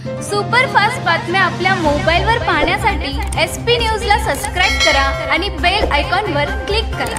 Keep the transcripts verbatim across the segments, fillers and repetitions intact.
Superfast बातम्या आपल्या मोबाईलवर पाहण्यासाठी एस पी न्यूजला सबस्क्राईब करा आणि बेल आयकॉनवर क्लिक करा।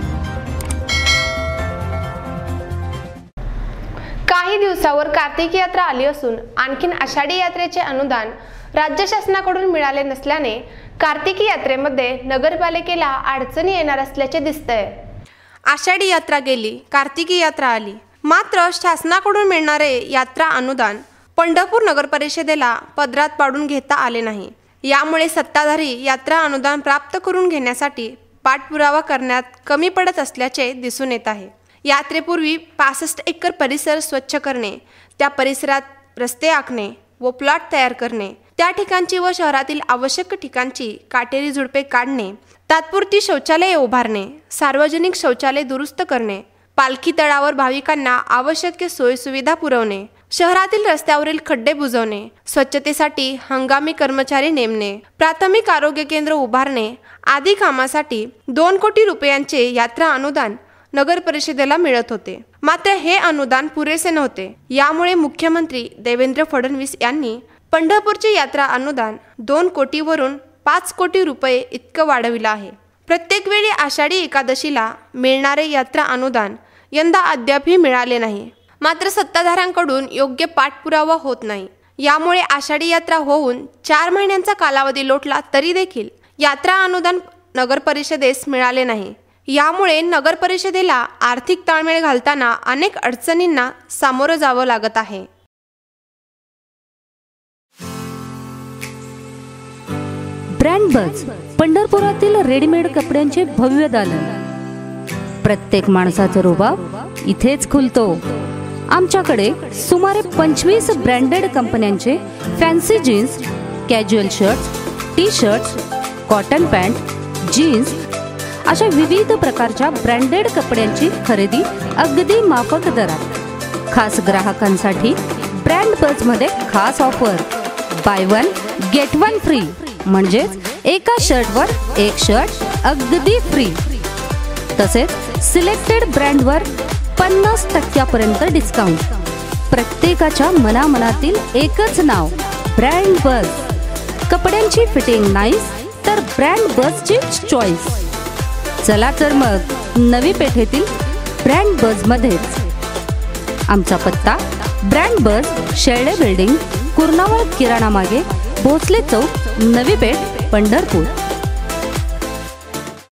काही दिवसावर कार्तिकी यात्रा आली असून आणखीन आषाढी यात्रेचे अनुदान राज्य शासनाकडून मिळाले नसल्याने कार्तिकी यात्रेमध्ये नगरपालिकेला अडचणी येणार असल्याचे दिसतंय। आषाढी यात्रा गेली, कार्तिकी यात्रा आली, मात्र शासनाकडून मिळणारे यात्रा अनुदान पंढरपूर नगर परिषदेला पदरात पाडून घेता आले नाही। यामुळे सत्ताधारी यात्रा अनुदान प्राप्त करून घेण्यासाठी पाठपुरावा करण्यात कमी पडत असल्याचे दिसून येत आहे। यात्रेपूर्वी पासष्ट एकर परिसर स्वच्छ करणे, त्या परिसरात रस्ते आखणे व प्लॉट तयार करणे, त्या ठिकाणची व शहरातील आवश्यक ठिकाणची काटेरी झुडपे काढणे, तात्पुरती शौचालये उभारणे, सार्वजनिक शौचालय दुरुस्त करणे, पालखी तळावर भाविकांना आवश्यक सोयीसुविधा पुरवणे, शहरातील रस्त्यावरील खड्डे बुजवणे, स्वच्छतेसाठी हंगामी कर्मचारी नेमणे, प्राथमिक आरोग्य केंद्र उभारणे आदी कामासाठी दोन कोटी रुपयांचे यात्रा अनुदान नगर परिषदेला मिळत होते। मात्र हे अनुदान पुरेसे नव्हते। यामुळे मुख्यमंत्री देवेंद्र फडणवीस यांनी पंढरपूरचे यात्रा अनुदान दोन कोटीवरून पाच कोटी रुपये इतकं वाढविलं आहे। प्रत्येक वेळी आषाढी एकादशीला मिळणारे यात्रा अनुदान यंदा अद्यापही मिळाले नाही। मात्र सत्ताधाऱ्यांकडून योग्य पाठपुरावा होत नाही। यामुळे आषाढी यात्रा होऊन चार महिन्यांचा कालावधी लोटला तरी देखील यात्रा अनुदान नगर परिषदेस मिळाले नाही। यामुळे नगर परिषदेला आर्थिक ताळमेळ घालताना अनेक अडचणींना सामोरं जावं लागत आहे। ब्रँड बज, पंढरपुरातील रेडीमेड कपड्यांचे भव्य दालन। प्रत्येक माणसाचा रुबाब इथेच खुलतो। आमच्याकडे सुमारे पंचवीस ब्रँडेड कंपन्यांचे fancy jeans, casual shirts, T shirts, cotton pant, jeans अशा विविध प्रकारच्या ब्रँडेड कपड्यांची खरेदी अगदी माफक दरात। खास ग्राहकांसाठी ब्रँड बज मध्ये खास offer, buy one get one free, म्हणजेच एका शर्टवर एक शर्ट अगदी फ्री। तसेच सिलेक्टेड ब्रँडवर पन्नास टक्क्यापर्यंत डिस्काउंट। प्रत्येकाच्या मनामनातील एकच नाव, ब्रँड बज। कपड्यांची फिटिंग नाईस तर ब्रँड बजची चॉईस। चला तर मग नवी पेठेतील ब्रँड बज मध्येच। आमचा पत्ता ब्रँड बज, शेळडे बिल्डिंग, कुर्नावळ किराणा मागे, भोसले चौक, नवी पेठ, पंढरपूर।